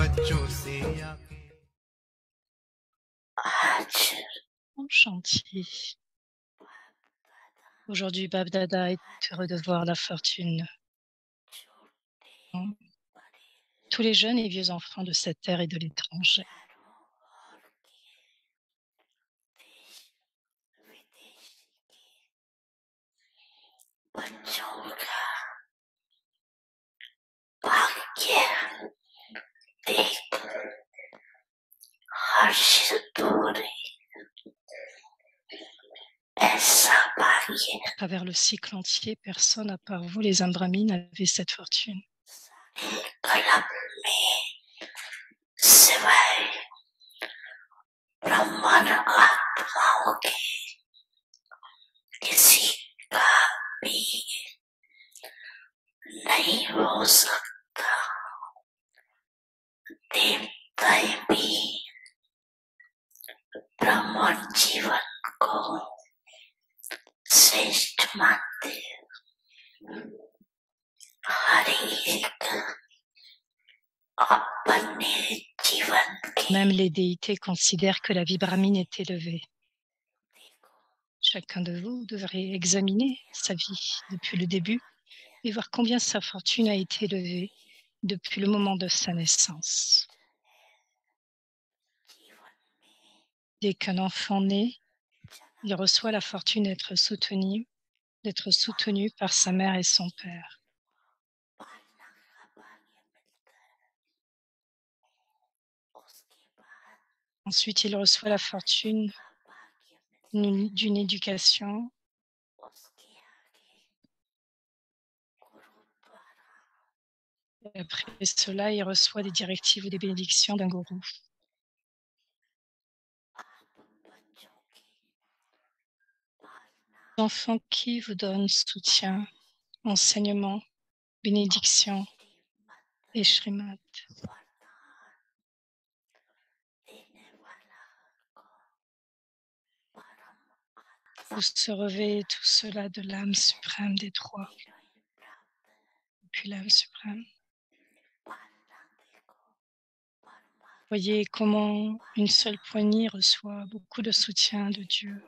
Chantier. Aujourd'hui, Bab Dada est heureux de voir la fortune. Tous les jeunes et vieux enfants de cette terre et de l'étranger. बच्चों का भाग्य देख हर्षित हो रही ऐसा भाग्य À travers le cycle entier, personne à part vous, les Ambramines, n'avait cette fortune. कलम में सिवाय ब्रह्मन आत्माओं के किसी का भी नहीं हो सकता. देवताएं भी ब्रह्मण जीवन को श्रेष्ठ मानते हैं. हर एक अपने जीवन के Même les déités considèrent que la vie brahmine est élevée. Chacun de vous devrait examiner sa vie depuis le début et voir combien sa fortune a été élevée depuis le moment de sa naissance. Dès qu'un enfant naît, il reçoit la fortune d'être soutenu par sa mère et son père. Ensuite, il reçoit la fortune d'une éducation. Et après cela, il reçoit des directives ou des bénédictions d'un gourou. L'enfant qui vous donne soutien, enseignement, bénédiction et Shrimad. Vous recevez tout cela de l'âme suprême des trois, puis l'âme suprême. Voyez comment une seule poignée reçoit beaucoup de soutien de Dieu.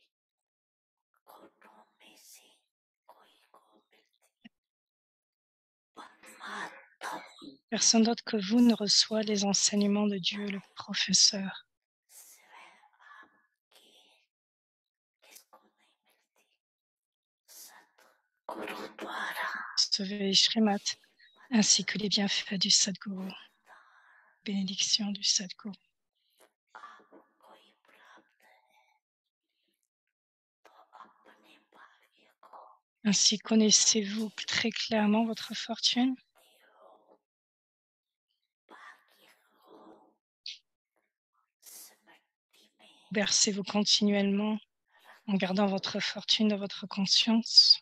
Personne d'autre que vous ne reçoit les enseignements de Dieu, le professeur. Recevez Shrimat ainsi que les bienfaits du Sadguru. Bénédiction du Sadguru. Ainsi connaissez-vous très clairement votre fortune. Bercez-vous continuellement en gardant votre fortune dans votre conscience.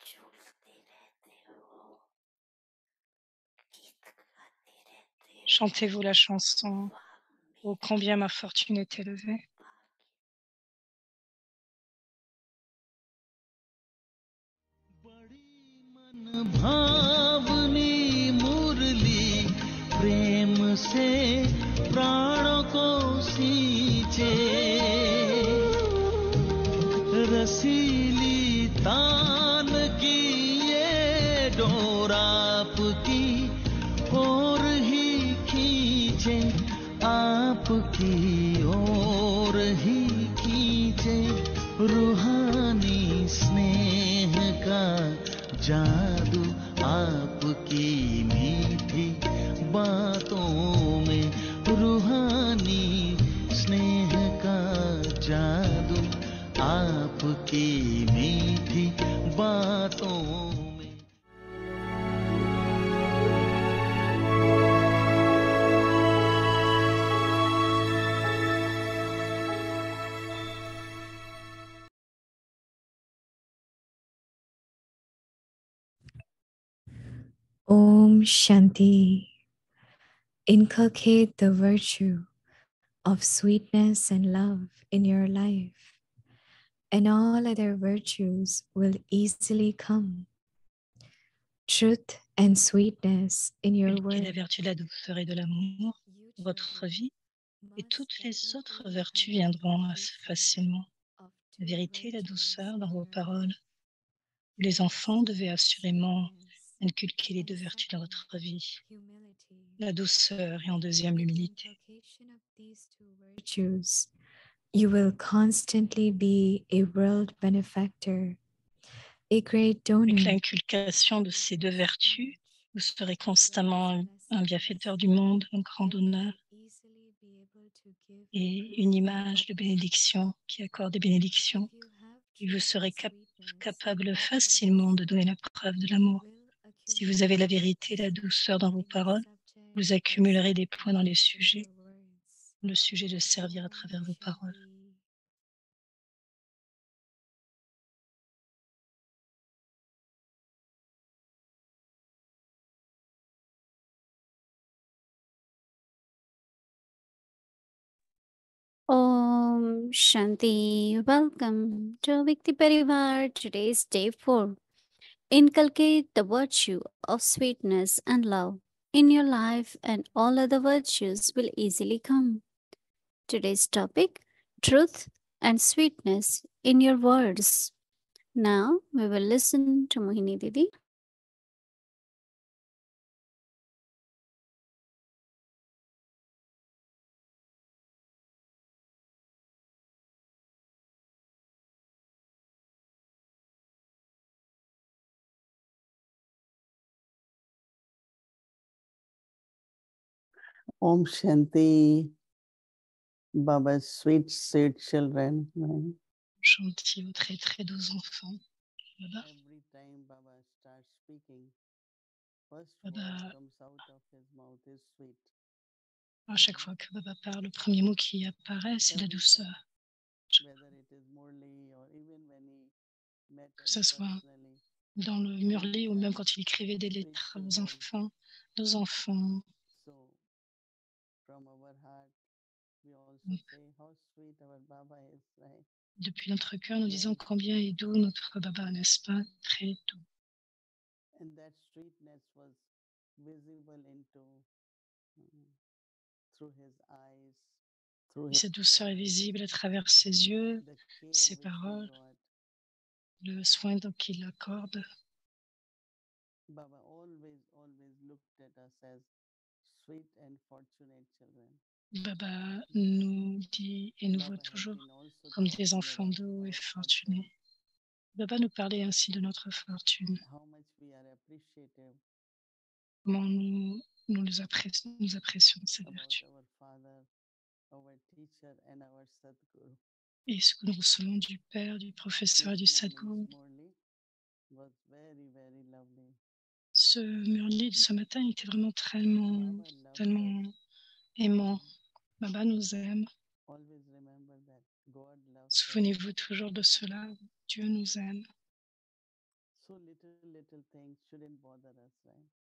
Chantez-vous la chanson « Oh, combien ma fortune est élevée ». भावनी मुरली प्रेम से प्राणों को सींचे रसीली तान की ये डोर आपकी ओर ही खींचे आपकी ओर ही खींचे रूहानी स्नेह का जादू आपकी मीठी बातों में रूहानी स्नेह का जादू आपकी मीठी बातों में. Om Shanti. Inculcate the virtue of sweetness and love in your life, and all other virtues will easily come. truth and sweetness in your Inculquez la word. vertu de la douceur et de l'amour dans votre vie, et toutes les autres vertus viendront assez facilement. La vérité et la douceur dans vos paroles. Les enfants devaient assurément inculquer les deux vertus dans votre vie, la douceur et en deuxième l'humilité. You will constantly be a world benefactor, a great donor. Avec l'inculcation de ces deux vertus, vous serez constamment un bienfaiteur du monde, un grand donneur et une image de bénédiction qui accorde des bénédictions. Et vous serez capable facilement de donner la preuve de l'amour. Si vous avez la vérité et la douceur dans vos paroles, vous accumulerez des points dans les sujets, le sujet de servir à travers vos paroles. Om Shanti. Welcome to Vikti Parivar. Today's day 4. Inculcate the virtue of sweetness and love in your life, and all other virtues will easily come. Today's topic: truth and sweetness in your words. Now we will listen to Mohini Didi. Om Shanti, Baba's sweet, sweet children. Gentils ou très très doux enfants. Baba, Every time Baba starts speaking, first Baba, word comes out of his mouth is sweet. à chaque fois que Baba parle, le premier mot qui apparaît, c'est la douceur. Whether it is Murli or even when he met Que ce us soit personally, dans le Murli ou même quand il écrivait des lettres aux enfants, nos enfants. so from our heart, we also say how sweet our Baba is, right? Depuis notre cœur, nous disons combien est doux notre Baba, n'est-ce pas? Très doux. And that sweetness was visible into through his eyes, through Et his cette douceur est words, visible à travers ses yeux, the care ses which he paroles, got. le soin qu'il accorde. Baba always looked at us as sweet and fortunate children. Baba nous dit et nous voit Baba has toujours been also comme des talking enfants about doux et our fortunés. fortune, Baba nous parlait ainsi de notre fortune, how much we are appreciative comment nous apprécions cette about vertu. our father, our teacher, and our Sadguru. Et ce que nous recevons du Père, du professeur et du This morning's Sadguru. Murli was very, very lovely. Ce Murli de ce matin était vraiment Baba loves tellement us. aimant. Baba nous aime. Always remember that God loves us. Souvenez-vous toujours de cela. Dieu nous aime. So little things shouldn't bother us, right?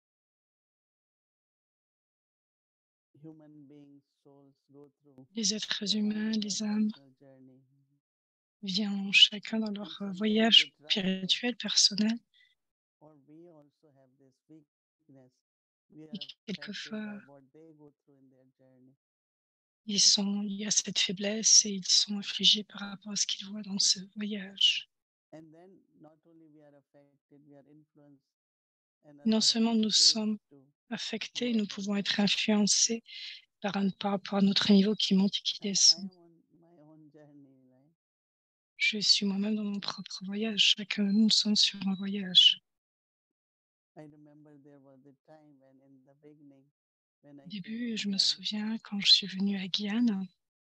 Human beings, souls go through Les êtres their humains, own les âmes, personal journey. viennent chacun dans leur And sometimes voyage they try to, spirituel, personnel. or we also have this weakness. We are Et affected quelquefois, by what they go through in their journey. il y a cette faiblesse et ils sont affligés par rapport à ce qu'ils voient dans ce voyage. And then not only we are affected, we are influenced and Non allow seulement our nous faith sommes to affectés, go nous up and pouvons être down. influencés par rapport à notre niveau qui monte et qui I descend. am on my own journey, right? Je suis moi-même dans mon propre voyage. Chacun de nous sommes sur un voyage. I remember there was a time when in the beginning, when I Au came début, to je me Gyan, souviens quand je suis venue à Guyane,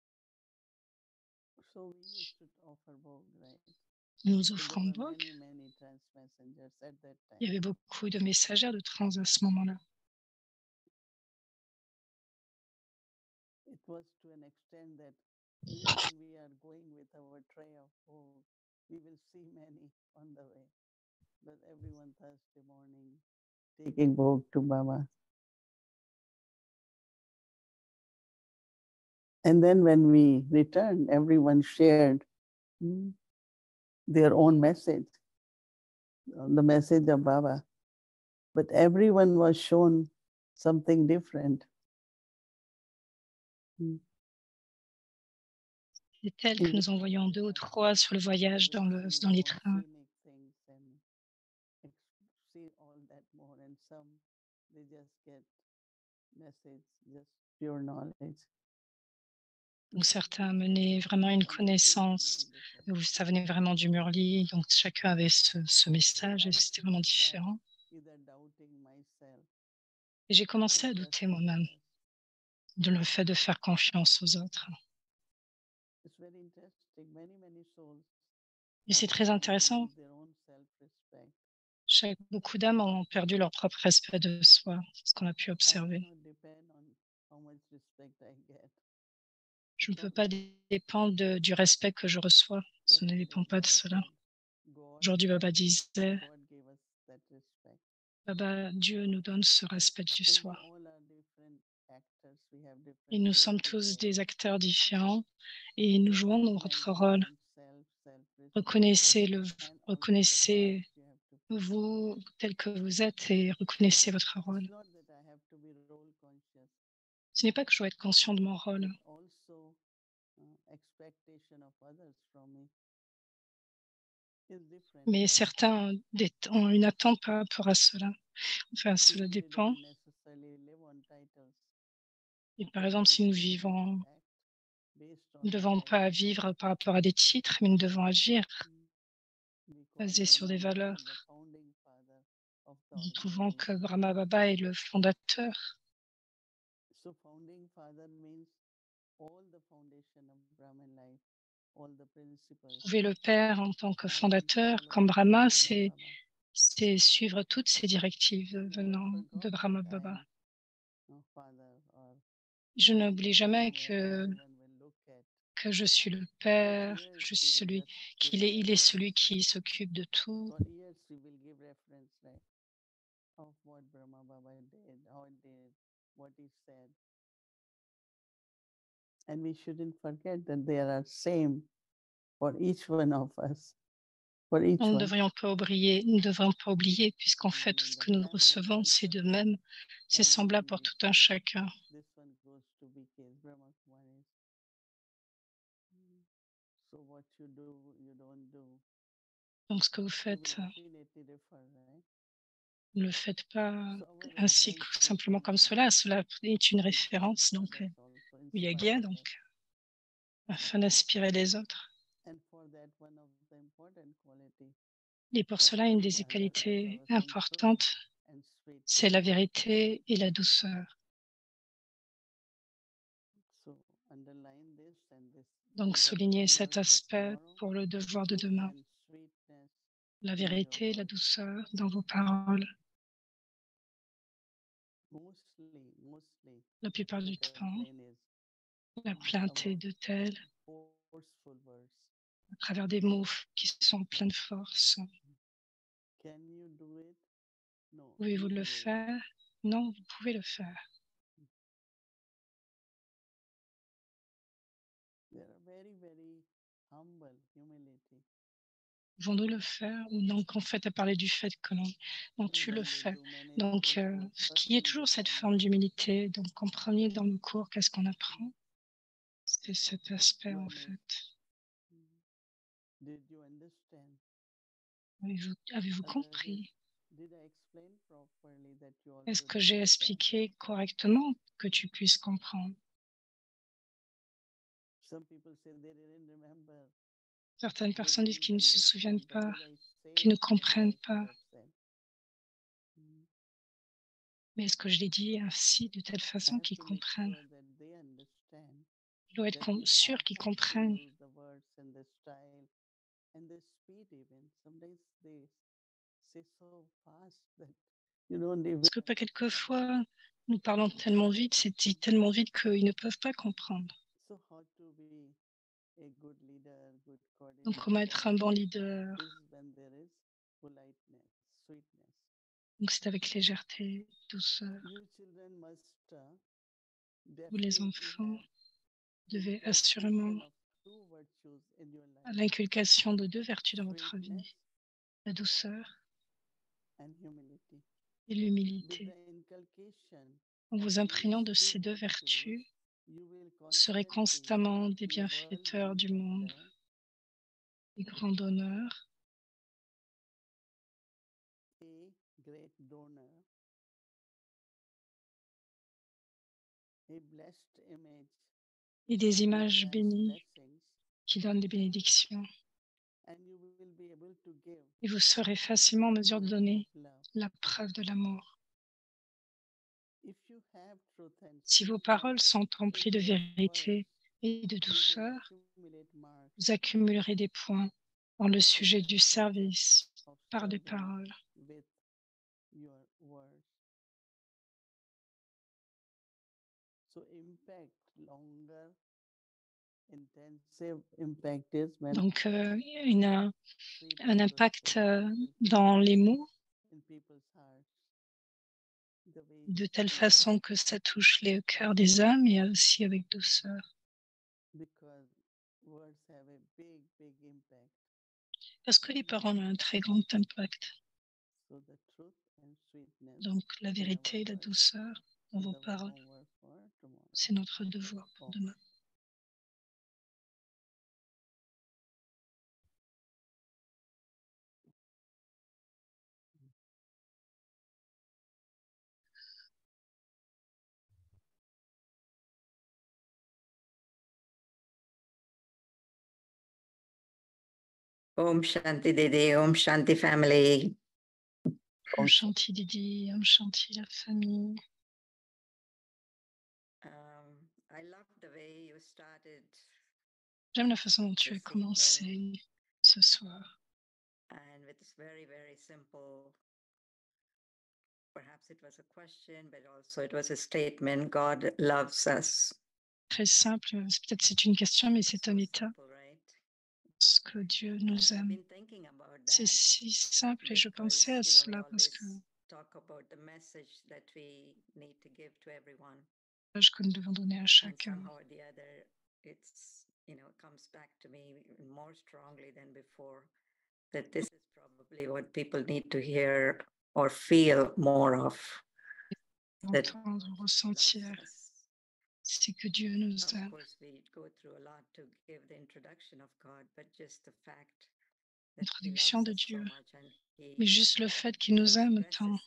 so we used to offer bhog, right? nous So there offrons were Bog. many trans-messengers at that Il y time. avait beaucoup de messagères de trans à ce moment-là. It was to an extent that even when we are going with our tray of food, we will see many on the way. But everyone Thursday morning taking bhog to Baba. And then when we returned, everyone shared their own message, the message of Baba. but everyone was shown something different. C'est tel que nous en voyons 2 ou 3 sur le voyage dans les trains. See all that more, and some they just get message, just pure knowledge. Donc certains menaient vraiment une connaissance, où ça venait vraiment du Murli, donc chacun avait ce message et c'était vraiment différent. Either doubting myself, Et j'ai commencé à douter moi-même de le fait de faire confiance aux autres. it's very interesting. Many souls Et c'est très intéressant, lose their own self-respect. beaucoup d'âmes ont perdu leur propre respect de soi, c'est ce qu'on a pu I observer. cannot depend on how much respect I get. Je ne peux pas dépendre du respect que je reçois, ce ne dépend pas de cela. Aujourd'hui, Baba disait, God gave us that respect. Baba, Dieu nous donne ce respect du And we soi. all are different actors. We have different Et nous roles sommes to tous play. des acteurs différents et nous jouons notre rôle. Recognize your own Reconnaissez self-respect, and also the parts you have to play. vous tel que vous êtes et reconnaissez votre rôle. It's not that I have to be role conscious, Ce n'est pas que je dois être conscient de mon rôle, but also expectation of others from me is different. mais one. certains ont une attente par rapport à cela. Enfin, cela People, they dépend. don't necessarily live on titles. Et par exemple, si nous vivons, Act based on nous ne the devons pas values. vivre par rapport à des titres, mais nous devons agir We call basé sur des Brahma Baba valeurs. the founding father of the Nous trouvons que organization. Brahma Baba est le fondateur. So founding father means all the foundation of Brahman life, all the principles. Trouver le Père en tant que are fondateur, follow comme Brahma, Brahma c'est Baba. suivre toutes ces directives Never venant forgot de Brahma that Baba. I am father or Je n'oublie jamais where que everyone will look at. je suis le Père, For je years, suis we will celui just qu'il give est, il est celui reference. qui s'occupe de tout. For years, we will give reference, right, of what Brahma Baba did, how he did, what he said. And we shouldn't forget that there are same for each one of us, for each Nous ne one. devrions pas oublier, puisqu'en fait, tout ce que nous recevons, c'est de même, c'est semblable pour tout un chacun. This one goes to BK, Brahma Kumaris. So what you do, you don't do. Donc, ce que vous You faites, will definitely refer, right? ne le faites pas So our ainsi reference simplement system comme is cela est une to référence, inspire donc others also, il y a inspire guia, others. donc afin d'inspirer les autres. And for that, one of the important quality Et pour for cela, une des each other is qualités our some truth importantes, and sweetness. c'est la vérité et la douceur. So underline this and this. Donc, is the souligner cet reminder for aspect tomorrow. pour le devoir de Truth demain. and sweetness La in your vérité, la words. douceur dans vos paroles. Mostly, La plupart du the temps, complaint is la plainte est de telle forceful words. à travers des mots qui sont pleins de force. Can you do it? No. Pouvez-vous you le do it. faire? Non, vous pouvez le faire. They are very humble, humility. Pouvons-nous le faire? Ou donc, en fait, à parler du fait que non, tu le fais. Donc, ce qui est toujours cette forme d'humilité. Donc, en premier dans le cours, qu'est-ce qu'on apprend? C'est cet aspect, en fait. Did you understand? Avez-vous compris? Did I explain properly that you also Est-ce que j'ai understand? expliqué correctement que tu puisses comprendre? Some people say they didn't remember. Certaines They personnes disent didn't qu'ils ne se souviennent understand, but pas, did I say qu'ils ne it comprennent like pas. you have said? Mais est-ce que je l'ai dit ainsi, de telle I façon have qu'ils to make comprennent? sure that they understand. Je dois être That we sûr all qu'ils have to comprennent. use the words and the style and the speed even. Sometimes they say so fast that you don't even. Parce que pas quelquefois, nous parlons tellement vite, c'est dit tellement vite qu'ils ne peuvent pas comprendre. So how to be a good leader, good Donc, comment être un bon leader? coordinator is when there is politeness, sweetness. Donc, c'est avec légèreté, douceur. You children must Vous, les definitely enfants, have devez inculcation assurément of two virtues in your life, l'inculcation de 2 vertus dans votre sweetness vie, la douceur and humility. et l'humilité. En vous imprégnant de ces deux vertus, vous serez constamment des bienfaiteurs du monde, des grands donneurs, et des images bénies qui donnent des bénédictions. Et vous serez facilement en mesure de donner la preuve de l'amour. Si vos paroles sont remplies de vérité et de douceur, vous accumulerez des points dans le sujet du service par des paroles. Donc, un impact dans les mots, de telle façon que ça touche les cœurs des hommes et aussi avec douceur. Parce que les paroles ont un très grand impact. Donc, la vérité et la douceur dans vos paroles, c'est notre devoir pour demain. Om Shanti Didi, Om Shanti family. Om Shanti Didi, Om Shanti la famille. I love the way you started. J'aime la façon dont tu as commencé ce soir. And with this very, very simple, perhaps it was a question, but also it was a statement. God loves us. Très simple, peut-être c'est une question, mais c'est un état. Parce que Dieu nous aime. C'est si simple et je pensais à cela parce que que nous devons donner à chacun. Comes back to me more strongly than before that this is probably what people need to hear or feel more of. Entendre, ressentir, c'est que Dieu nous aime. L'introduction de Dieu, mais juste le fait qu'il nous aime tant,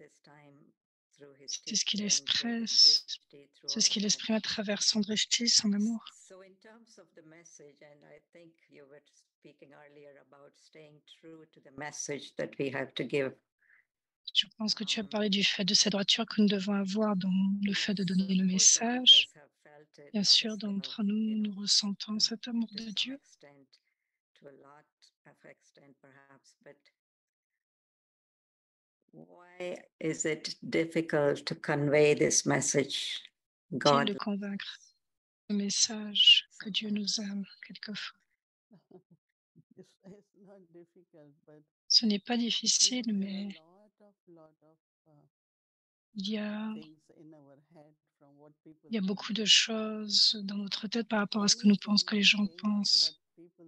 c'est ce qu'il expresse, c'est ce qu'il exprime à travers son drishti, son amour. Je pense que tu as parlé du fait de cette droiture que nous devons avoir dans le fait de donner le message. Bien sûr, d'entre nous, nous ressentons cet amour de Dieu. Why is it difficult to convey this message? God de convaincre le message que Dieu nous aime quelquefois. Ce n'est pas difficile, mais il y a beaucoup de choses dans notre tête par rapport à ce que nous pensons que les gens pensent.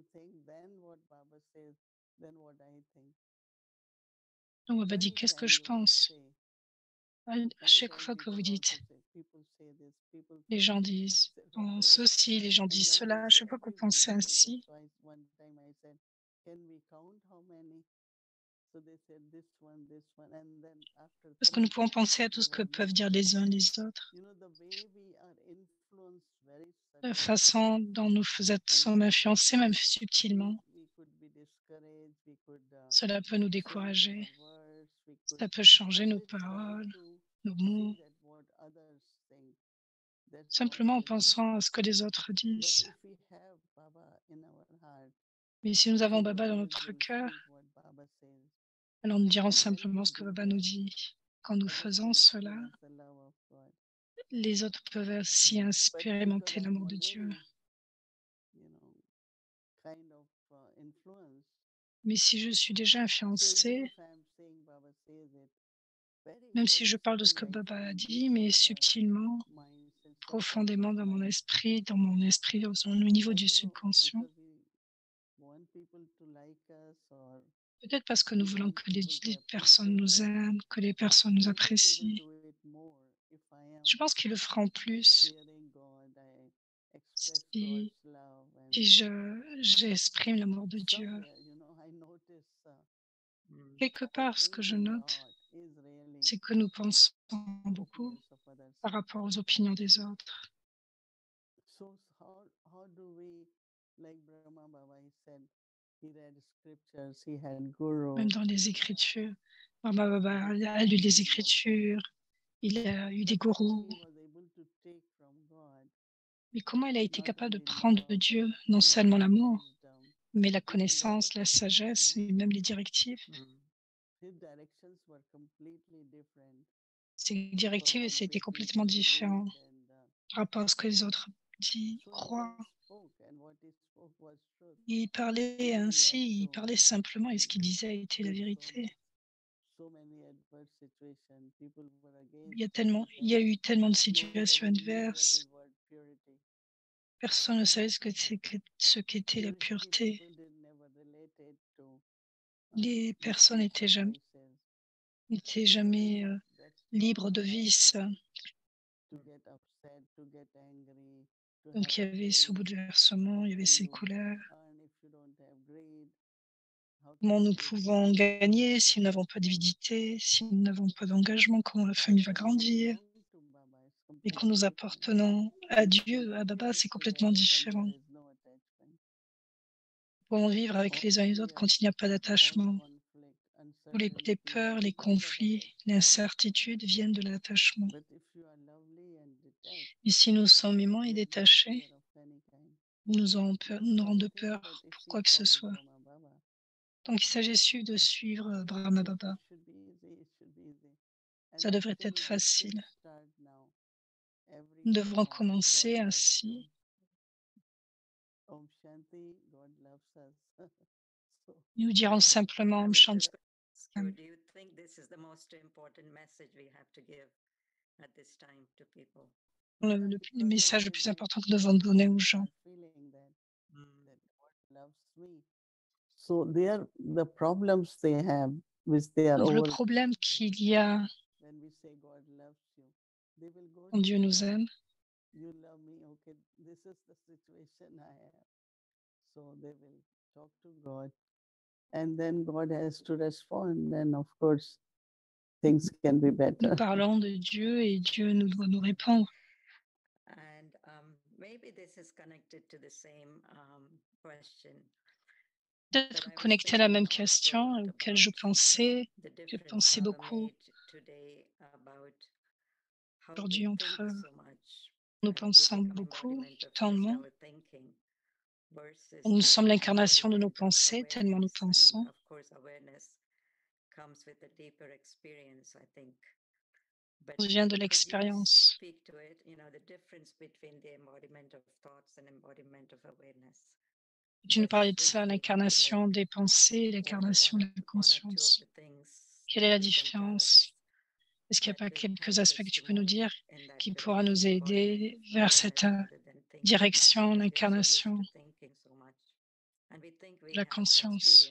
Donc, Baba dit, qu'est-ce que je pense? À chaque fois que vous dites, les gens disent ceci, les gens disent cela, à chaque fois que vous pensez ainsi, parce que nous pouvons penser à tout ce que peuvent dire les uns les autres. La façon dont nous sommes influencés, même subtilement, cela peut nous décourager. Ça peut changer nos paroles, nos mots, simplement en pensant à ce que les autres disent. Mais si nous avons Baba dans notre cœur, alors nous dirons simplement ce que Baba nous dit. Quand nous faisons cela, les autres peuvent aussi expérimenter l'amour de Dieu. Mais si je suis déjà influencée, même si je parle de ce que Baba a dit, mais subtilement, profondément dans mon esprit, au niveau du subconscient, Peut-être parce que nous voulons que les personnes nous aiment, que les personnes nous apprécient. Je pense qu'ils le feront plus si, j'exprime l'amour de Dieu. Quelque part, ce que je note, c'est que nous pensons beaucoup par rapport aux opinions des autres. So how do we, like Brahma Baba, he said, he read scriptures, he had guru. Même dans les Écritures, Brahma Baba a lu les Écritures, il a eu des gourous. Mais comment il a été capable de prendre de Dieu non seulement l'amour, mais la connaissance, la sagesse et même les directives? Ces directives, c'était complètement différent par rapport à ce que les autres croient. Il parlait ainsi, il parlait simplement et ce qu'il disait était la vérité. Il y a eu tellement de situations adverses. Personne ne savait ce qu'était la pureté. Les personnes n'étaient jamais libres de vice. Donc il y avait ce bouleversement, il y avait ces colères. Comment nous pouvons gagner si nous n'avons pas d'avidité, si nous n'avons pas d'engagement, comment la famille va grandir? Et quand nous appartenons à Dieu, à Baba, c'est complètement différent. Nous pouvons vivre avec les uns et les autres quand il n'y a pas d'attachement. Tous les peurs, les conflits, l'incertitude viennent de l'attachement. Et si nous sommes aimants et détachés, nous n'aurons de peur pour quoi que ce soit. Donc il s'agit de suivre Brahma Baba. Ça devrait être facile. Nous devrons commencer ainsi. Nous dirons simplement Om Shanti. So do you think this is the most important message we have to give at this time to people? Le message le plus important que nous devons donner aux gens. So the problems they have, which they are Donc, le over. problème qu'il y a When we say God loves you, they will go quand to Dieu nous God. aime, You love me, okay, this is the situation I have. So they will talk to God, and then God has to respond. Then, of course, things can be nous better. parlons de Dieu et Dieu nous doit nous répondre. And maybe this is connected to the same question. Peut-être connecté à la même question auquel je pensais beaucoup aujourd'hui entre nous pensons beaucoup, tellement. Nous sommes l'incarnation de nos pensées, tellement nous pensons. Ça vient de l'expérience. Tu nous parlais de ça, l'incarnation des pensées et l'incarnation de la conscience. Quelle est la différence? Est-ce qu'il n'y a pas quelques aspects que tu peux nous dire qui pourra nous aider vers cette direction, l'incarnation de la conscience?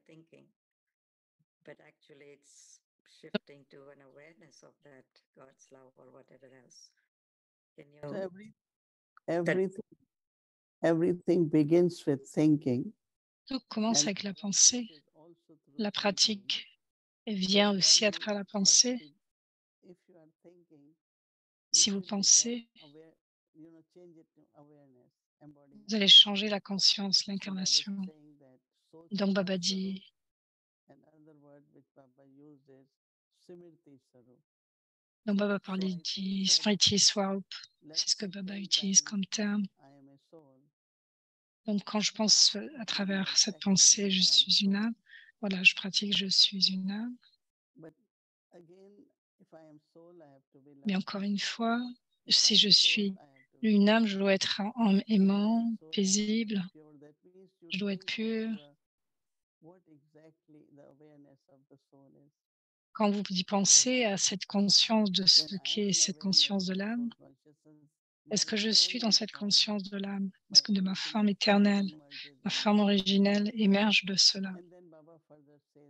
But actually it's shifting to an awareness of that God's love or whatever else. Can So you everything begins with thinking. Tout commence and avec la pensée. is also through La thinking. pratique vient aussi à travers la pensée. If you are thinking, Si vous pensez, change it to awareness, embodiment. vous allez changer la conscience, So Baba l'incarnation. saying that, so Donc Baba Saru, dit, another word which Baba used is Simriti Saru. donc Baba parlait dit Smriti Swarup. Let's C'est ce que say Baba 10 utilise times, comme terme. I am a soul. Donc quand je pense à travers cette pensée, je suis une âme. Voilà, je pratique, je suis une âme. But again, if I am soul, I have to be Mais loving. encore une fois, If si I am je soul, suis I have to be une âme, pure. je dois être aimant, paisible, Pure, that means you je dois être think pur. about what exactly the awareness of the soul is. Quand vous y pensez à cette conscience de ce When I qu'est am cette aware conscience de of l'âme, soul consciousness, est-ce my que je suis dans eternal cette form, conscience de l'âme? my Est-ce que de ma original forme form éternelle, emerges ma in forme me. originelle émerge de cela? And then Baba further says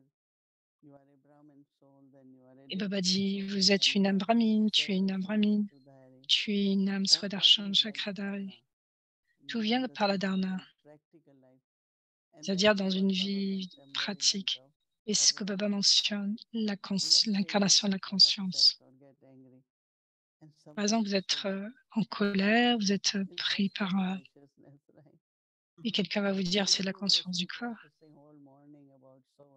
you are a Brahmin soul, then you are a Et Baba Devaki dit, soul, vous êtes then une you âme are brahmine, tu es une âme Swadharshana brahmine, Chakradhari. tu es une âme All that Swadharshana is like Chakradhari. dharana. Tout You vient par la understand dharana, in practical life. And that c'est-à-dire is dans what une Baba vie makes pratique. embodiment of Et ce que Baba awareness. mentionne, Let's say you l'incarnation de la are upset conscience. or get angry, and Par someone exemple, vous is êtes saying, en colère, vous êtes "It's pris just par... for consciousness," right? et quelqu'un va vous dire, But c'est if la you have conscience du been corps. practicing whole morning about soul,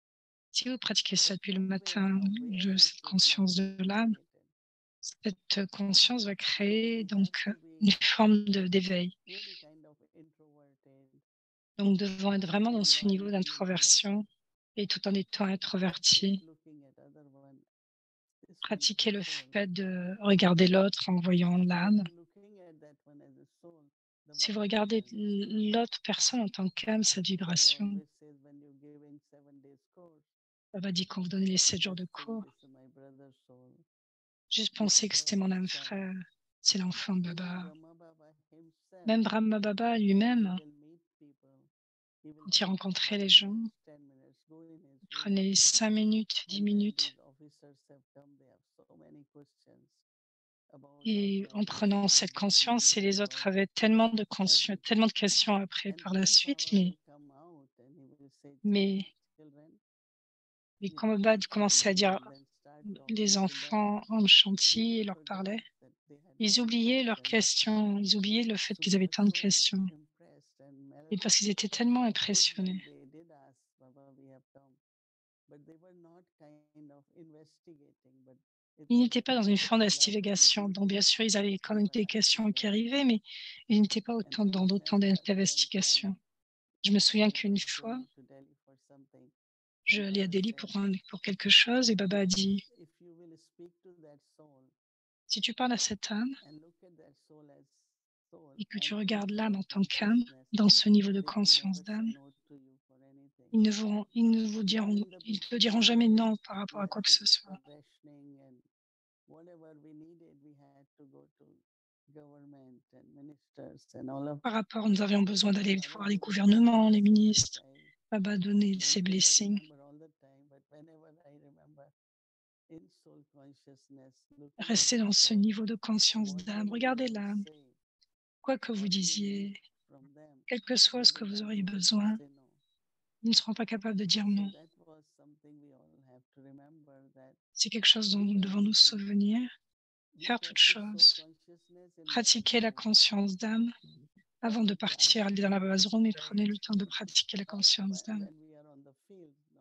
Si vous pratiquez ça the depuis le pathway of matin, awareness cette is conscience now de being l'âme, created. cette conscience va So créer one donc has to be une forme d'éveil. really kind of introverted Donc, nous devons être vraiment dans and ce while niveau being d'introversion et tout en étant practice introverti. looking at other one, this one Pratiquer as le soul. fait de regarder l'autre en voyant When l'âme. you're looking at that one as a soul, the Si vous regardez vibration is different. l'autre personne en tant qu'âme, cette Baba vibration, always says when you're giving 7 days course, Baba dit quand vous donnez les 7 jours de just think cours, this is my brother's soul. juste This pensez is que c'est mon âme Baba's son. frère, c'est l'enfant de Even Baba. Brahma Baba himself, Même Brahma Baba when lui-même, he will meet people, he will quand il take rencontrait 5 les gens, minutes, 10 minutes, go in his il room. prenait 5 minutes, 10 And then minutes, these officers have come, they have so many questions about et en prenant organization, cette about conscience, et les leadership, autres about avaient tellement de everything. questions après And par la then suite, Baba will come out and he will say, mais children, quand sit Baba in commençait à Shanti dire and then start les talking to them. enfants en chantier They et leur forgot parlaient, that they had ils lot of oubliaient leurs questions. questions, ils oubliaient le fait So qu'ils they avaient were tant de so questions. impressed and Et melted. parce qu'ils étaient tellement Of course, then impressionnés. they did ask, Baba, we have come. But they were not kind of investigating, but it Ils was n'étaient a pas dans kind une of forme love and d'investigation. Donc, beauty bien sûr, ils avaient quand même people des had to questions qui go. arrivaient, mais ils n'étaient pas And autant I dans autant remember one time d'investigations. Je me souviens I qu'une was fois, going to Delhi for something, je and allais à Baba Delhi said, pour quelque chose, et Baba a dit, if you will speak to that soul si tu parles à cette âme and look at that soul as soul et que and tu in regardes full l'âme en tant qu'âme, consciousness, dans ce niveau de they will conscience never say d'âme, no to you for anything. ils ne vous diront, Even in the ils te beginning, diront jamais non par rapport we à quoi had que to ce get soit. the rationing and whatever we needed, we had to go to government and ministers and all of. Par rapport, nous avions besoin d'aller Baba voir les would gouvernements, les bless us, ministres. which Baba donnait ses maybe I blessings. remember all the time, but whenever I remember in soul consciousness, looking at Restez the dans ce soul, niveau de conscience d'âme. whatever Regardez you will l'âme. say, Quoi que vous what you disiez, need from them, quel que soit they ce que will vous not auriez be able to besoin, say no. ils ne seront pas capables de dire So non. that was something we all have to remember, that C'est quelque chose dont do nous devons nous anything. souvenir. We Faire toute practice soul chose. consciousness in Pratiquer la base room. conscience d'âme. Avant de partir, allez dans la base room et prenez le temps de pratiquer la conscience d'âme. When we are on the field, no?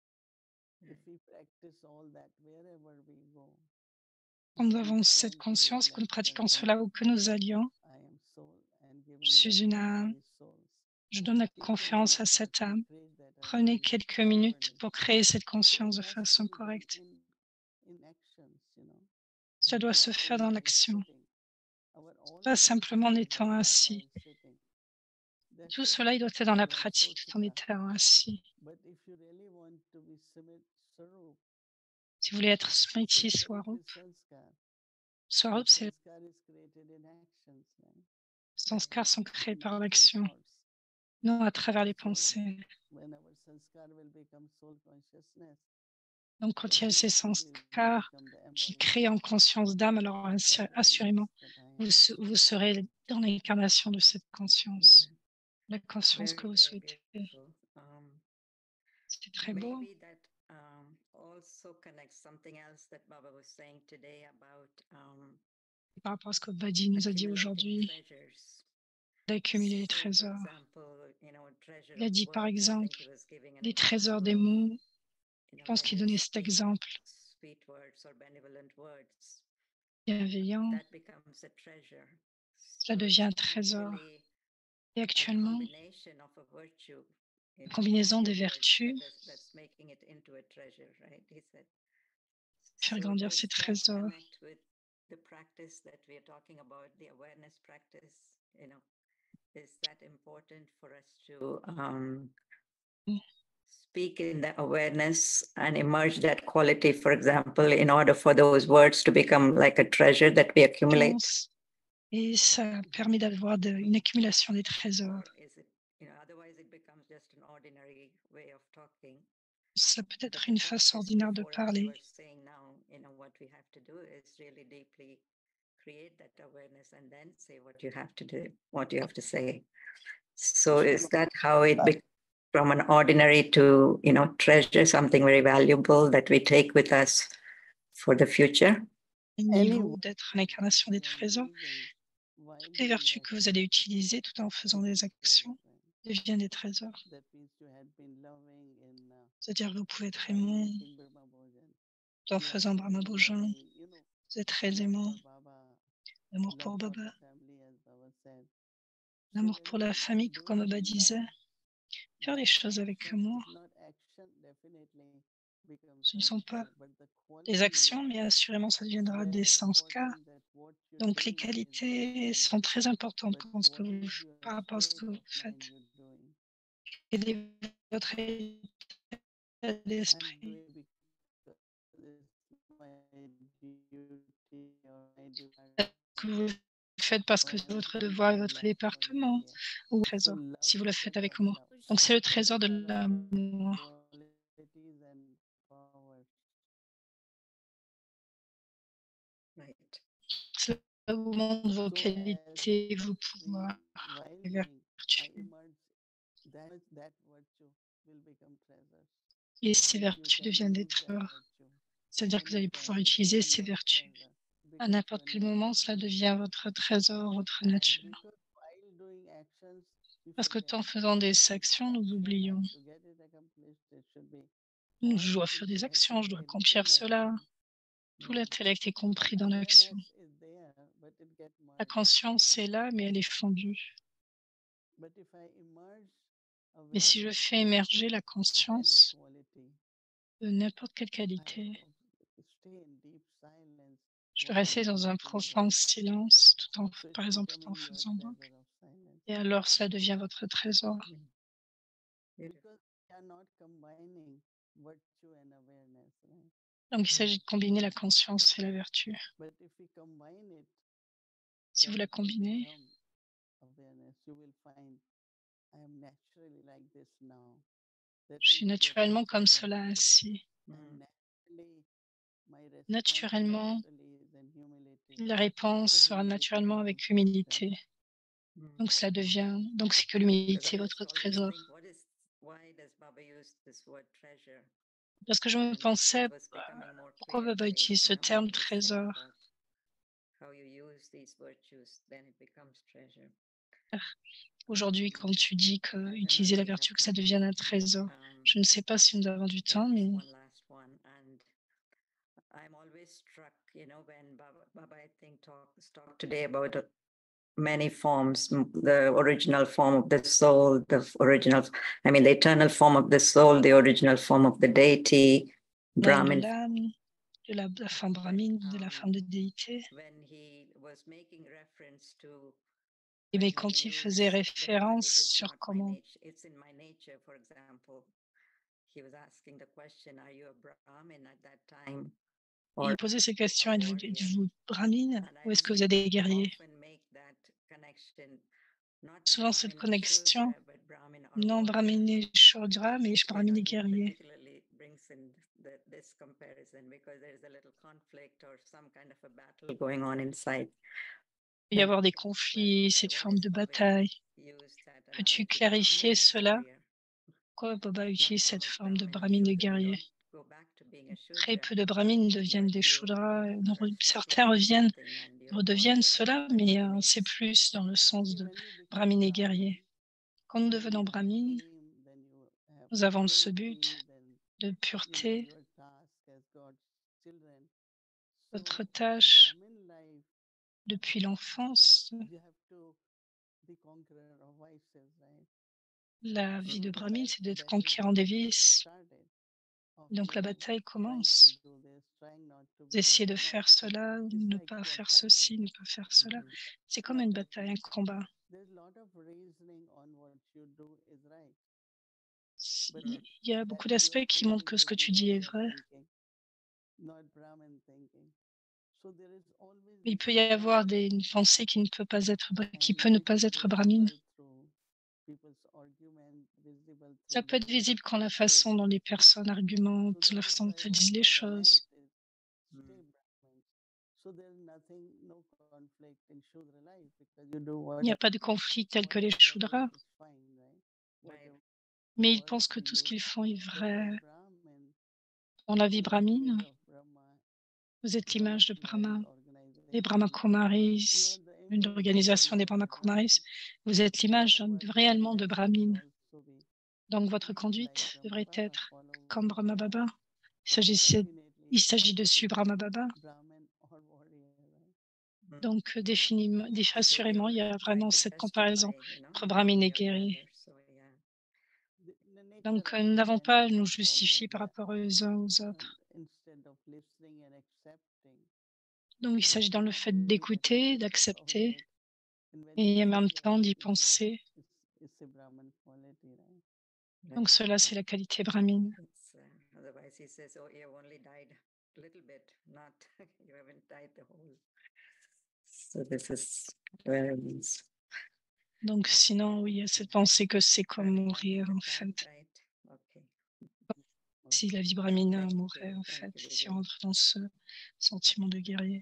If we practice all that wherever we go, Quand nous we avons cette stand to give conscience, que nous pratiquons lecture cela that où que nous allions, I am soul and je giving suis une lecture to âme, these souls. je donne la Take a confiance à minute or cette two, âme. create that Prenez awareness quelques minutes properly. pour créer cette So conscience it de has to façon be done correcte. in actions, you know, Cela doit se not faire only dans by l'action, sitting. Our all pas simplement en practices étant are assis. while sitting. That's Tout it. cela, il doit être dans la We are pratique tout en Sochita. étant assis. But if you really want to be Sarup, Si vous voulez être Smriti Sarup Swarup, is sanskar. Swarup, And c'est sanskar is created in actions, right? sanskars sont créés par Not through l'action, thoughts. non à travers les So pensées. when our sanskar will become soul consciousness, Donc, quand il y a ces definitely we will sanskars become the qui embodiment créent en conscience d'âme, alors of the awareness assurément, that I am vous soul. serez dans l'incarnation de cette conscience, la conscience que Very, vous very souhaitez. beautiful. C'est très beau. Maybe that also connects something else that Baba was saying today about Par rapport à ce que Badi nous a dit accumulating aujourd'hui, treasures. d'accumuler les Say, for trésors. example, treasure Il a of dit par words. I exemple think he was giving an les trésors des example of, mots. Je pense when qu'il you donnait cet speak exemple sweet words or benevolent words, bienveillant. that becomes a treasure. Cela So devient un it's trésor. actually Et a actuellement, combination of a virtue, la combinaison and des the words vertus that's making it into a treasure, right? He said. faire So grandir does ces that trésors. connect with the practice that we are talking about, the awareness practice? Is that important for us to speak in the awareness and emerge that quality, for example, in order for those words to become like a treasure that we accumulate? Et ça permet d'avoir une accumulation des trésors. Or is it, otherwise it becomes just an ordinary way of talking? Ça peut The être une process façon ordinaire de before, as you parler. were saying now, what we have to do is really deeply create that awareness and then say what you have to do, what you have to say. So is that how it from an ordinary to, treasure something very valuable that we take with us for the future? Niveau d'être l'incarnation des trésors, toutes les vertus que vous allez utiliser tout en faisant des actions deviennent des trésors. C'est-à-dire que vous pouvez être aimant en faisant Brahma Bhojan, vous êtes très aimant, l'amour pour Baba, l'amour pour la famille, comme Baba disait, faire les choses avec amour. Ce ne sont pas des actions, mais assurément ça deviendra des sanskars. Donc les qualités sont très importantes par rapport à ce que vous faites. Quel est votre état d'esprit? Est-ce que vous le faites parce que c'est votre devoir et votre département ou trésor, si vous le faites avec amour. Donc c'est le trésor de l'amour. Right. Cela vous montre vos qualités, vos pouvoirs, les vertus. Et ces vertus deviennent des trésors. C'est-à-dire que vous allez pouvoir utiliser ces vertus. À n'importe quel moment, cela devient votre trésor, votre nature. Parce que en faisant des actions, nous oublions. Je dois faire des actions, je dois accomplir cela. Tout l'intellect est compris dans l'action. La conscience est là, mais elle est fondue. Mais si je fais émerger la conscience de n'importe quelle qualité, je dois rester dans un profond silence, par exemple tout en faisant donc. Et alors, cela devient votre trésor. Donc, il s'agit de combiner la conscience et la vertu. Si vous la combinez, je suis naturellement comme cela ainsi. Naturellement, la réponse sera naturellement avec humilité. Donc c'est que l'humilité est votre trésor. Parce que je me pensais, pourquoi Baba utilise ce terme trésor? Aujourd'hui, quand tu dis que utiliser la vertu, que ça devienne un trésor, je ne sais pas si nous avons du temps, mais I'm always struck, when Baba I think talked today about many forms, the original form of the soul, the eternal form of the soul, the original form of the deity, Brahmin. De la forme brahmine, de la forme de déité. Et bien, quand il faisait référence sur comment il posait ces questions, êtes-vous brahmine ou est-ce que vous êtes des guerriers? Souvent cette connexion, non brahmine et Shodra, mais brahmine et guerrier. Il peut y avoir des conflits, cette forme de bataille. Peux-tu clarifier cela? Pourquoi Baba utilise cette forme de brahmine de guerrier? Très peu de brahmines deviennent des shudras. Certains redeviennent cela, mais c'est plus dans le sens de brahmine et guerrier. Quand nous devenons brahmines, nous avons ce but de pureté. Votre tâche depuis l'enfance, la vie de brahmine, c'est d'être conquérant des vices. Donc la bataille commence. Vous essayez de faire cela, ne pas faire ceci, ne pas faire cela. C'est comme une bataille, un combat. Il y a beaucoup d'aspects qui montrent que ce que tu dis est vrai. Il peut y avoir une pensée qui peut ne pas être brahmine. Ça peut être visible quand la façon dont les personnes argumentent, la façon dont elles disent les choses. Il n'y a pas de conflit tel que les Shudras, mais ils pensent que tout ce qu'ils font est vrai. Dans la vie brahmine, vous êtes l'image de Brahma, des Brahma Kumaris, une organisation des Brahma Kumaris. Vous êtes l'image réellement de Brahmine. Donc votre conduite devrait être comme Brahma Baba. Il s'agit de suivre Brahma Baba. Donc, assurément, il y a vraiment cette comparaison entre Brahmine et guerrier. Donc, nous n'avons pas à nous justifier par rapport aux uns aux autres. Donc, il s'agit dans le fait d'écouter, d'accepter et en même temps d'y penser. Donc, cela, c'est la qualité brahmine. Otherwise, he says, "Oh, you have only died a little bit, not you haven't died the whole." So this is where it means. Donc, sinon, oui, il y a cette pensée que c'est comme mourir, en fait. Okay. Si la vie brahmine mourait, en fait, si on entre dans ce sentiment de guerrier.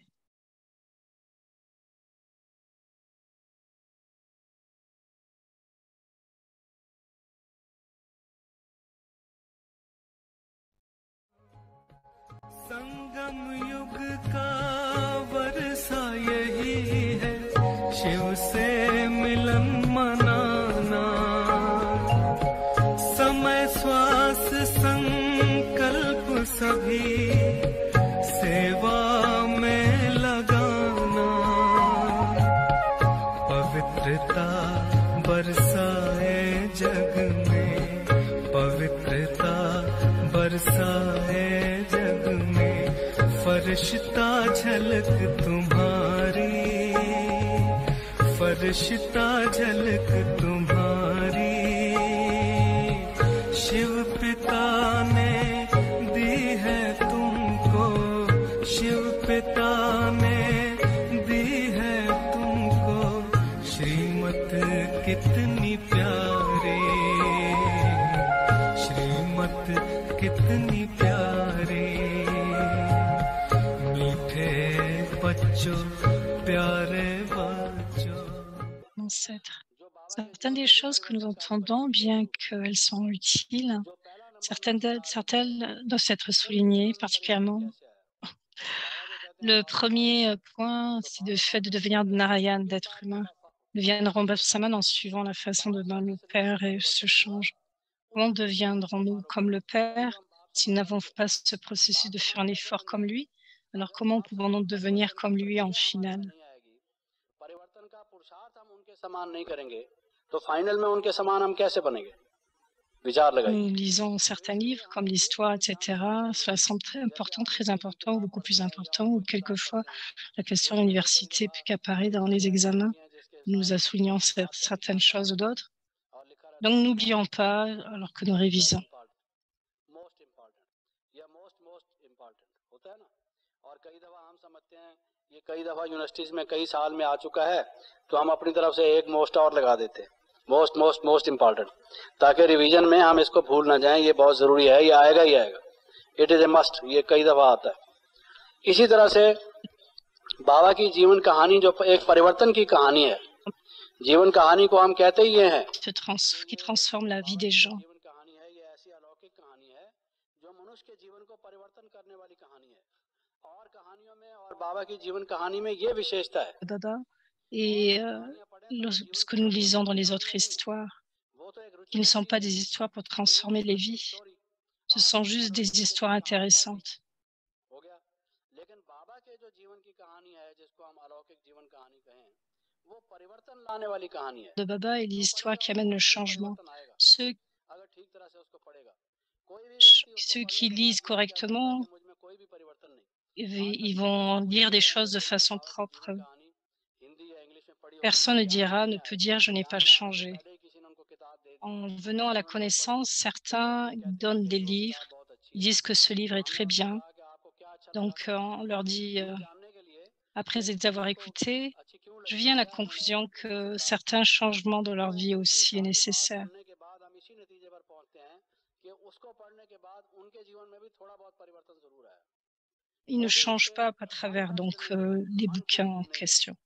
संगम युग का वर्षा यही है, शिव से मिलन मनाना। समय श्वास संकल्प सभी सेवा में लगाना। पवित्रता बरसाए जग में, पवित्रता बरसाए जग में, फरिश्ता झलक तुम्हारी, फरिश्ता झलक तुम्हारी। शिव पिता ने दी है तुमको, शिव पिता ने दी है तुमको श्रीमत कितनी प्यारी, श्रीमत कितनी प्यारी। मीठे बच्चों, प्यारे बच्चों। Ancêtres. Certaines des choses que nous entendons, bien qu'elles sont utiles, certaines doivent être soulignées particulièrement. Le premier point, c'est le fait de devenir Narayan, d'être humain. Nous deviendrons Bapsaman en suivant la façon de nos pères et se change. Comment deviendrons-nous comme le Père si nous n'avons pas ce processus de faire un effort comme lui? Alors comment pouvons-nous devenir comme lui en finale? Nous lisons certains livres comme l'histoire, etc. Cela semble très important, ou beaucoup plus important, ou quelquefois la question de l'université qui apparaît dans les examens. Nous a souligné certaines choses ou d'autres. Donc n'oublions pas alors que nous révisons. ये कई दफा यूनिवर्सिटीज में कई साल में आ चुका है, तो हम अपनी तरफ से एक मोस्ट और लगा देते हैं, मोस्ट मोस्ट मोस्ट इम्पॉर्टेंट, ताकि रिवीजन में हम इसको भूल ना जाएं। ये बहुत जरूरी है, ये आएगा ही आएगा, इट इज ए मस्ट, ये कई दफा आता है। इसी तरह से बाबा की जीवन कहानी जो एक परिवर्तन की कहानी है, जीवन कहानी को हम कहते ही ये हैं qui transforme la vie des gens. जीवन कहानी है, ये ऐसी अलौकिक कहानी है जो मनुष्य के जीवन को परिवर्तन करने वाली कहानी है। और कहानियों में और बाबा की जीवन कहानी में ये विशेषता है et ce que nous lisons dans les autres histoires, qui ne sont pas des histoires pour transformer les vies, ce sont juste des histoires intéressantes. De Baba est l'histoire qui amène le changement. Ceux qui lisent correctement, ils vont lire des choses de façon propre. Personne ne peut dire je n'ai pas changé. En venant à la connaissance, certains donnent des livres, ils disent que ce livre est très bien. Donc on leur dit, après les avoir écoutés, je viens à la conclusion que certains changements dans leur vie aussi est nécessaire. Ils ne changent pas à travers les bouquins en question.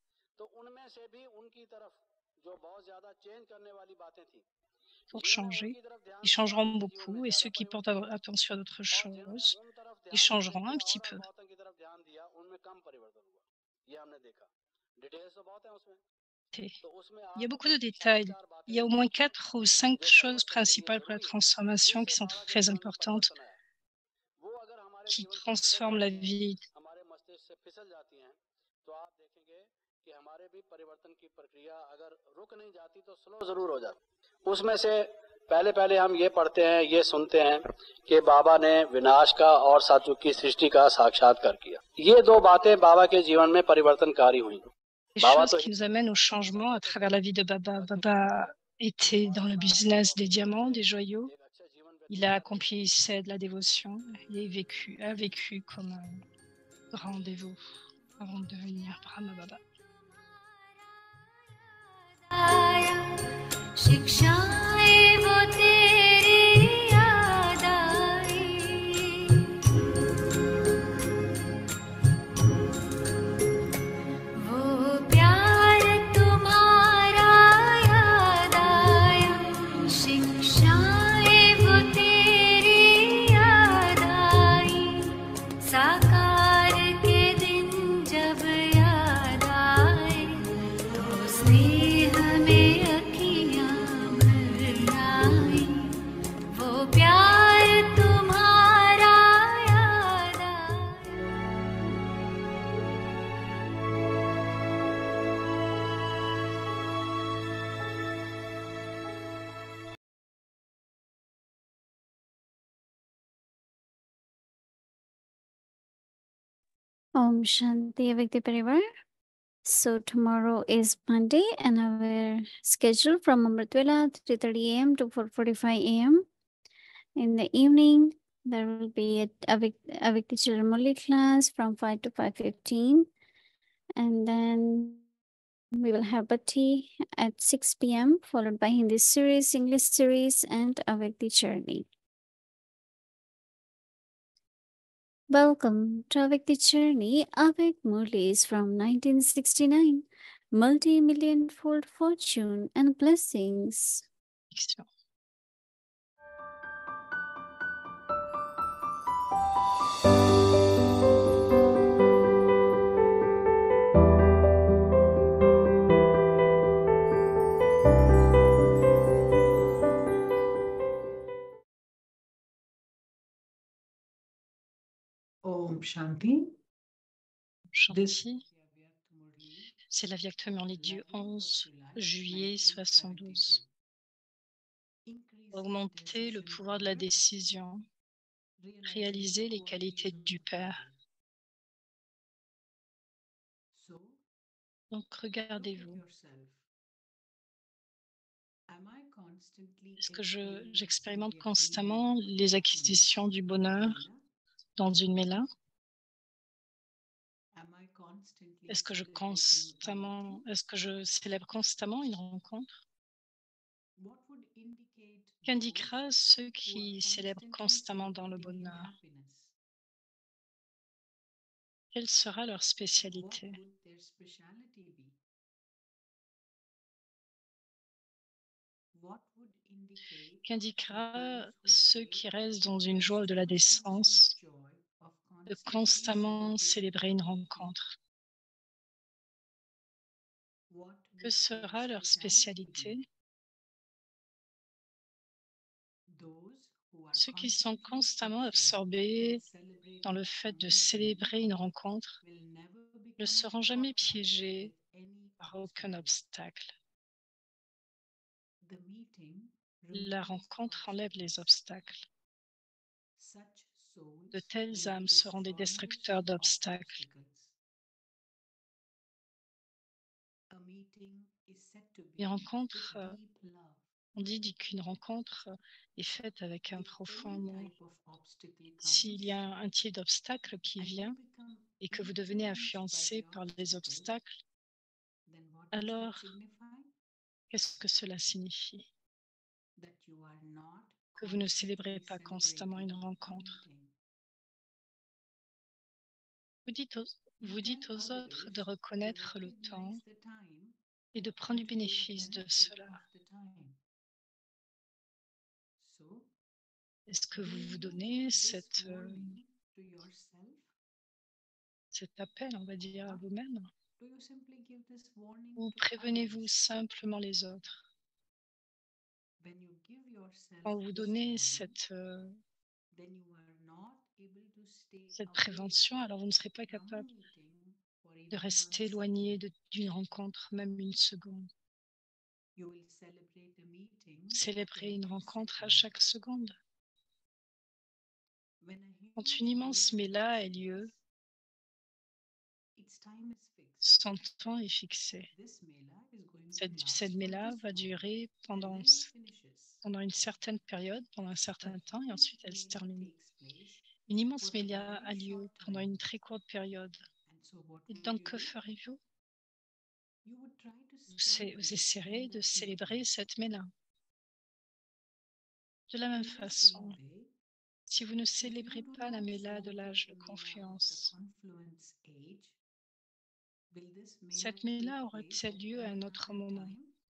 Pour changer, ils changeront beaucoup et ceux qui portent attention à d'autres choses, ils changeront un petit peu. Il y a beaucoup de détails. Il y a au moins 4 ou 5 choses principales pour la transformation qui sont très importantes, qui transforment la vie. उसमें से पहले हम ये पढ़ते हैं, ये सुनते हैं कि बाबा ने विनाश का और सतयुग की सृष्टि का साक्षात्कार किया। ये दो बातें बाबा के जीवन में परिवर्तनकारी हुई। Les choses qui nous amènent au changement à travers la vie de Baba. Baba était dans le business des diamants, des joyaux. Il a accompli de la dévotion et a vécu comme un grand dévot avant de devenir Brahma Baba. शिक्षाएं वो तेरी याद आई, वो प्यार तुम्हारा याद आया, शिक्षाएं वो तेरी याद आई, साकार के दिन जब याद आए तो स्नेह में प्यार तुम्हारा याद Om Shanti Vikti Parivar. So tomorrow is Monday and our schedule from Amritwela 3:30 a.m. to 4:45 a.m. In the evening, there will be a Vikti Chiramuli class from 5 to 5:15. And then we will have Bhatti at 6 p.m. followed by Hindi series, English series, and a Vikti journey. Welcome to Avikti Journey, Avik Murlis from 1969. Multi-million-fold fortune and blessings. Om Shanti. Shanti. C'est la Vyakta Murli du 11 juillet 72. Augmenter le pouvoir de la décision, réaliser les qualités du Père. Donc regardez-vous. Est-ce que j'expérimente constamment les acquisitions du bonheur dans une méla? Est-ce que je célèbre constamment une rencontre? Qu'indiquera ceux qui célèbrent constamment dans le bonheur? Quelle sera leur spécialité? Qu'indiquera ceux qui restent dans une joie de la décence de constamment célébrer une rencontre? Que sera leur spécialité? Ceux qui sont constamment absorbés dans le fait de célébrer une rencontre ne seront jamais piégés par aucun obstacle. La rencontre enlève les obstacles. De telles âmes seront des destructeurs d'obstacles. Une rencontre, on dit qu'une rencontre est faite avec un profond amour. S'il y a un type d'obstacle qui vient et que vous devenez influencé par les obstacles, alors qu'est-ce que cela signifie? que vous ne célébrez pas constamment une rencontre. Vous dites aux autres de reconnaître le temps et de prendre du bénéfice de cela. Est-ce que vous vous donnez cet appel, on va dire, à vous-même? Ou prévenez-vous simplement les autres? Quand vous donnez cette prévention, alors vous ne serez pas capable de rester éloigné d'une rencontre, même une seconde. Célébrer une rencontre à chaque seconde. Quand une immense méla a lieu, son temps est fixé. Cette méla va durer pendant une certaine période, pendant un certain temps, et ensuite elle se termine. Une immense méla a lieu pendant une très courte période. Et donc, que ferez-vous? Vous essaierez de célébrer cette méla. De la même façon, si vous ne célébrez pas la méla de l'âge de confluence, cette méla aura-t-elle lieu à un autre moment?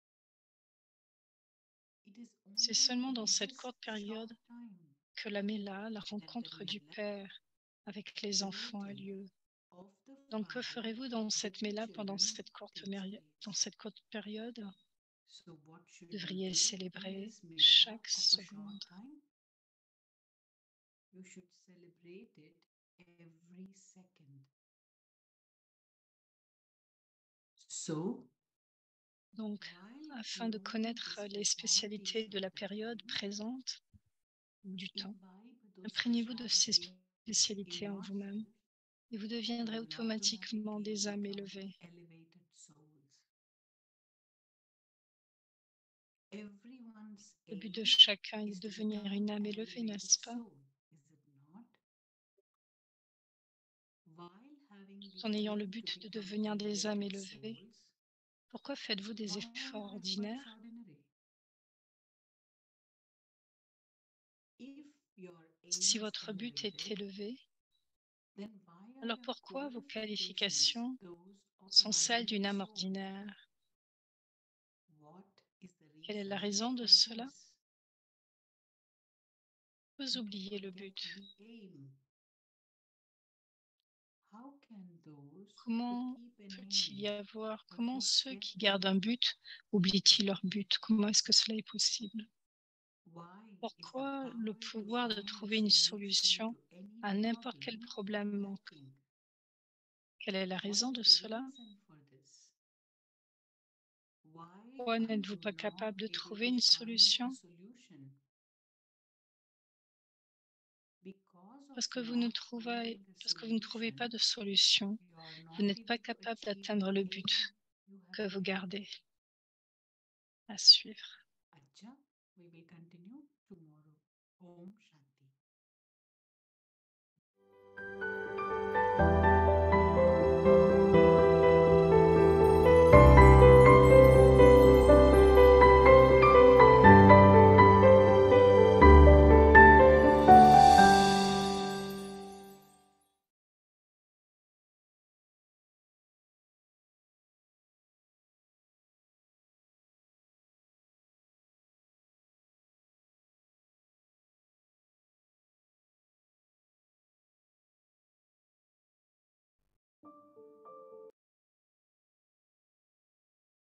C'est seulement dans cette courte période que la méla, la rencontre du Père avec les enfants a lieu. Donc, que ferez-vous dans cette méla pendant cette courte période? Vous devriez célébrer chaque seconde. Donc, afin de connaître les spécialités de la période présente, du temps, imprégnez-vous de ces spécialités en vous-même et vous deviendrez automatiquement des âmes élevées. Le but de chacun est de devenir une âme élevée, n'est-ce pas? Tout en ayant le but de devenir des âmes élevées, pourquoi faites-vous des efforts ordinaires? Si votre but est élevé, alors pourquoi vos qualifications sont celles d'une âme ordinaire? Quelle est la raison de cela? Vous oubliez le but. Comment ceux qui gardent un but oublient-ils leur but? Comment est-ce que cela est possible? Pourquoi le pouvoir de trouver une solution à n'importe quel problème manque? Quelle est la raison de cela? Pourquoi n'êtes-vous pas capable de trouver une solution? Parce que vous ne trouvez pas de solution. Vous n'êtes pas capable d'atteindre le but que vous gardez. À suivre. We will continue tomorrow. Om Shanti.